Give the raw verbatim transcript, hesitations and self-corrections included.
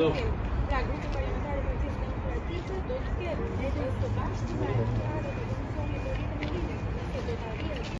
ดูอยากดูจังเลย